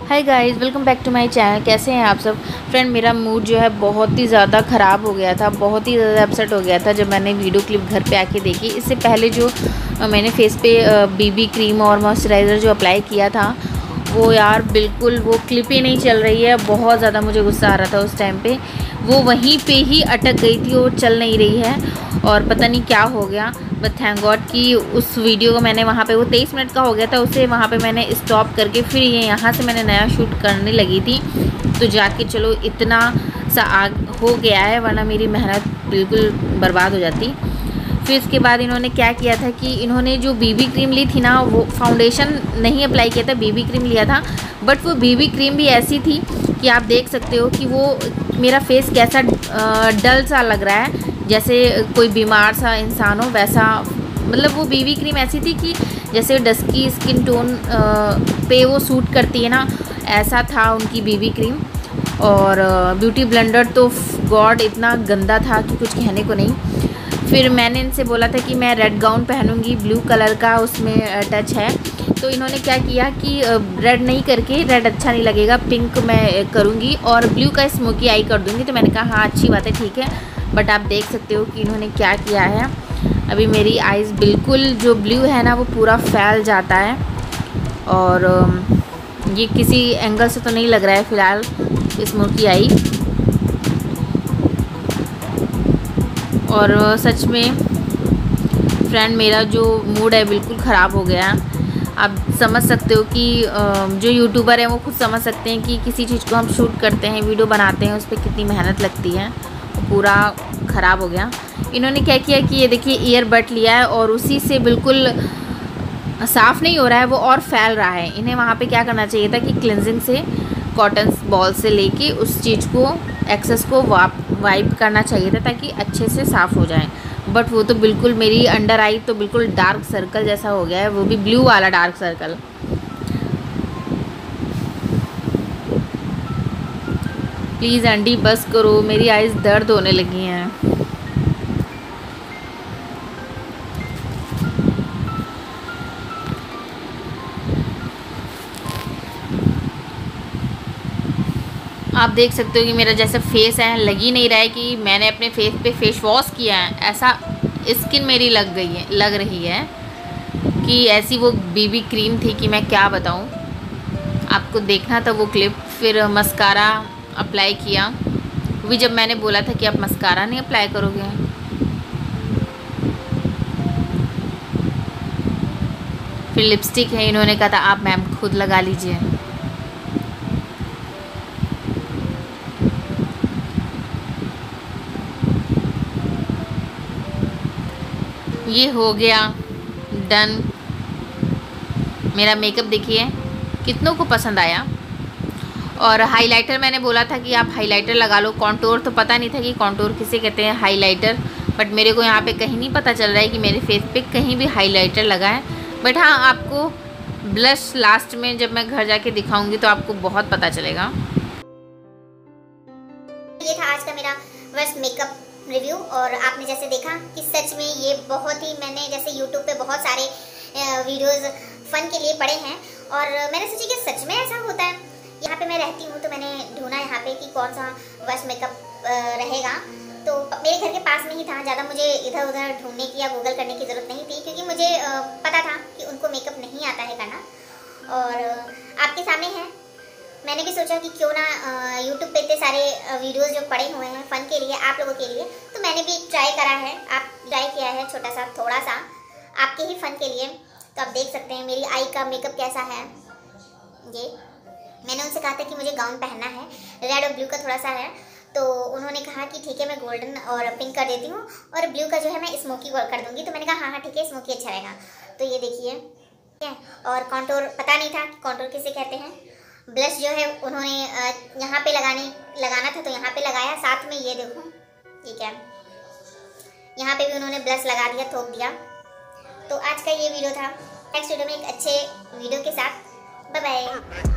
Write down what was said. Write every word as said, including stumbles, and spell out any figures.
Hi guys, welcome back to my channel. कैसे हैं आप सब फ्रेंड। मेरा मूड जो है बहुत ही ज़्यादा ख़राब हो गया था, बहुत ही ज़्यादा अपसेट हो गया था जब मैंने वीडियो क्लिप घर पे आके देखी। इससे पहले जो मैंने फेस पे बीबी क्रीम और मॉइस्चराइज़र जो अप्लाई किया था वो यार बिल्कुल वो क्लिप ही नहीं चल रही है। बहुत ज़्यादा मुझे गुस्सा आ रहा था उस टाइम पे। वो वहीं पे ही अटक गई थी और चल नहीं रही है और पता नहीं क्या हो गया। बट थैंक गॉड कि उस वीडियो को मैंने वहाँ पे, वो तेईस मिनट का हो गया था, उसे वहाँ पे मैंने स्टॉप करके फिर ये यहाँ से मैंने नया शूट करने लगी थी। तो जाके चलो इतना सा आग हो गया है, वरना मेरी मेहनत बिल्कुल बर्बाद हो जाती। फिर इसके बाद इन्होंने क्या किया था कि इन्होंने जो बीबी क्रीम ली थी ना, वो फाउंडेशन नहीं अप्लाई किया था, बीबी क्रीम लिया था। बट वो बीबी क्रीम भी ऐसी थी कि आप देख सकते हो कि वो मेरा फेस कैसा डल सा लग रहा है, जैसे कोई बीमार सा इंसान हो वैसा। मतलब वो बीबी क्रीम ऐसी थी कि जैसे डस्की स्किन टोन पे वो सूट करती है ना, ऐसा था उनकी बीबी क्रीम। और ब्यूटी ब्लेंडर तो गॉड इतना गंदा था कि कुछ कहने को नहीं। फिर मैंने इनसे बोला था कि मैं रेड गाउन पहनूंगी, ब्लू कलर का उसमें टच है। तो इन्होंने क्या किया कि रेड नहीं करके, रेड अच्छा नहीं लगेगा, पिंक मैं करूँगी और ब्लू का स्मोकी आई कर दूँगी। तो मैंने कहा हाँ अच्छी बात है, ठीक है। बट आप देख सकते हो कि इन्होंने क्या किया है। अभी मेरी आइज़ बिल्कुल जो ब्लू है ना वो पूरा फैल जाता है। और ये किसी एंगल से तो नहीं लग रहा है फ़िलहाल स्मोकी आई। और सच में फ्रेंड मेरा जो मूड है बिल्कुल ख़राब हो गया। आप समझ सकते हो कि जो यूट्यूबर हैं वो खुद समझ सकते हैं कि किसी चीज़ को हम शूट करते हैं, वीडियो बनाते हैं, उस पर कितनी मेहनत लगती है। पूरा ख़राब हो गया। इन्होंने क्या किया कि ये देखिए ईयरबड लिया है और उसी से बिल्कुल साफ़ नहीं हो रहा है वो और फैल रहा है। इन्हें वहाँ पे क्या करना चाहिए था कि क्लिनजिंग से, कॉटन बॉल से लेके उस चीज़ को, एक्सेस को वाप वाइप करना चाहिए था ताकि अच्छे से साफ़ हो जाए। बट वो तो बिल्कुल, मेरी अंडर आई तो बिल्कुल डार्क सर्कल जैसा हो गया है, वो भी ब्लू वाला डार्क सर्कल। प्लीज़ आंटी बस करो, मेरी आइज़ दर्द होने लगी हैं। आप देख सकते हो कि मेरा जैसे फेस है, लग ही नहीं रहा है कि मैंने अपने फेस पे फेस वॉश किया है। ऐसा स्किन मेरी लग गई है, लग रही है कि ऐसी वो बीबी क्रीम थी कि मैं क्या बताऊं। आपको देखना था वो क्लिप। फिर मस्कारा अप्लाई किया, वो भी जब मैंने बोला था कि आप मस्कारा नहीं अप्लाई करोगे। फिर लिपस्टिक है, इन्होंने कहा था आप मैम खुद लगा लीजिए। ये हो गया डन। मेरा मेकअप देखिए कितनों को पसंद आया। और हाइलाइटर मैंने बोला था कि आप हाइलाइटर लगा लो। कॉन्टोर तो पता नहीं था कि कॉन्टोर किसे कहते हैं, हाइलाइटर। बट मेरे को यहाँ पे कहीं नहीं पता चल रहा है कि मेरे फेस पे कहीं भी हाइलाइटर लगा है। बट हाँ, आपको ब्लश लास्ट में जब मैं घर जाके दिखाऊंगी तो आपको बहुत पता चलेगा। ये था आज का मेरा वर्स्ट मेकअप रिव्यू। और आपने जैसे देखा कि सच में ये बहुत ही, मैंने जैसे यूट्यूब पे बहुत सारे वीडियोस फन के लिए पढ़े हैं और मैंने सोचा कि सच में ऐसा होता है। यहाँ पे मैं रहती हूँ तो मैंने ढूंढा यहाँ पे कि कौन सा वर्स्ट मेकअप रहेगा। तो मेरे घर के पास में ही था, ज़्यादा मुझे इधर उधर ढूंढने की या गूगल करने की ज़रूरत नहीं थी, क्योंकि मुझे पता था कि उनको मेकअप नहीं आता है करना। और आपके सामने है, मैंने भी सोचा कि क्यों ना यूट्यूब पे इतने सारे वीडियोस जो पड़े हुए हैं फ़न के लिए, आप लोगों के लिए, तो मैंने भी ट्राई करा है। आप ट्राई किया है छोटा सा, थोड़ा सा आपके ही फ़न के लिए। तो आप देख सकते हैं मेरी आई का मेकअप कैसा है। ये मैंने उनसे कहा था कि मुझे गाउन पहनना है, रेड और ब्लू का थोड़ा सा है। तो उन्होंने कहा कि ठीक है मैं गोल्डन और पिंक कर देती हूँ और ब्लू का जो है मैं स्मोकी कर दूँगी। तो मैंने कहा हाँ हाँ ठीक है, स्मोकी अच्छा रहेगा। तो ये देखिए, ठीक है। और कॉन्टोर पता नहीं था कि कॉन्टोर किसे कहते हैं। ब्लश जो है उन्होंने यहाँ पे लगाने लगाना था तो यहाँ पे लगाया। साथ में ये देखो, ठीक है, यहाँ पे भी उन्होंने ब्लश लगा दिया, थोप दिया। तो आज का ये वीडियो था। नेक्स्ट वीडियो में एक अच्छे वीडियो के साथ, बाय बाय।